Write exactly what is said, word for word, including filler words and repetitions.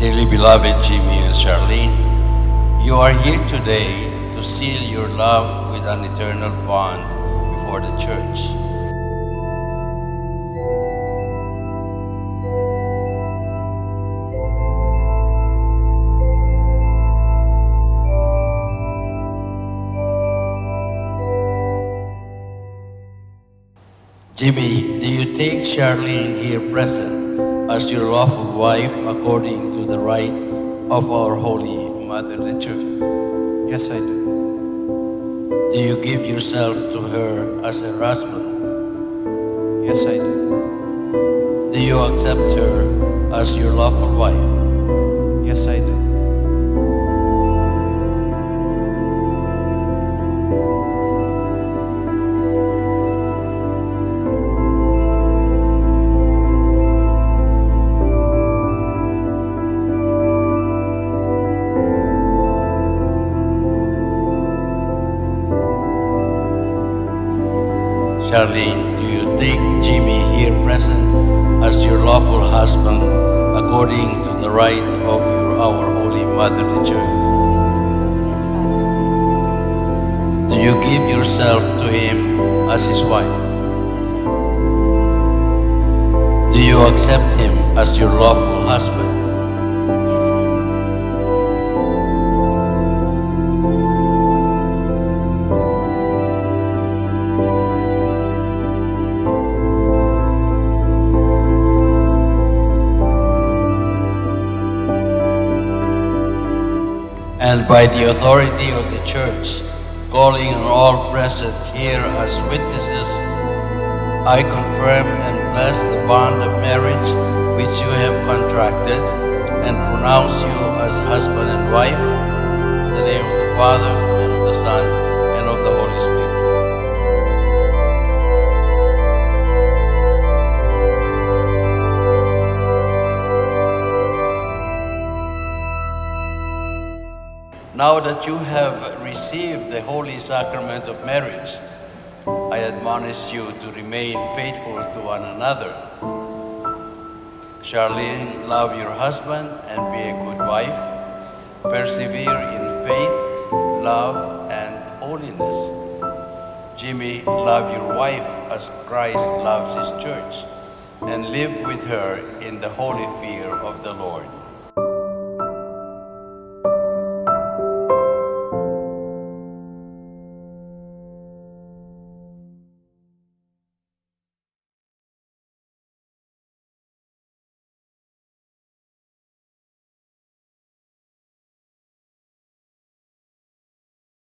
Dearly beloved Jimmy and Charlene, you are here today to seal your love with an eternal bond before the church. Jimmy, do you take Charlene here present as your lawful wife according to the rite of our Holy Mother the Church? Yes, I do. Do you give yourself to her as her husband? Yes, I do. Do you accept her as your lawful wife? Yes, I do. Charlene, do you take Jimmy here present as your lawful husband according to the rite of your, our Holy Mother the Church? Yes, Father. Do you give yourself to him as his wife? Yes, I do. Do you accept him as your lawful husband? Yes, I do. And by the authority of the Church, calling on all present here as witnesses, I confirm and bless the bond of marriage which you have contracted and pronounce you as husband and wife in the name of the Father, and of the Son, and of the Holy Spirit. Now that you have received the holy sacrament of marriage, I admonish you to remain faithful to one another. Charlene, love your husband and be a good wife. Persevere in faith, love, and holiness. Jimmy, love your wife as Christ loves his church, and live with her in the holy fear of the Lord.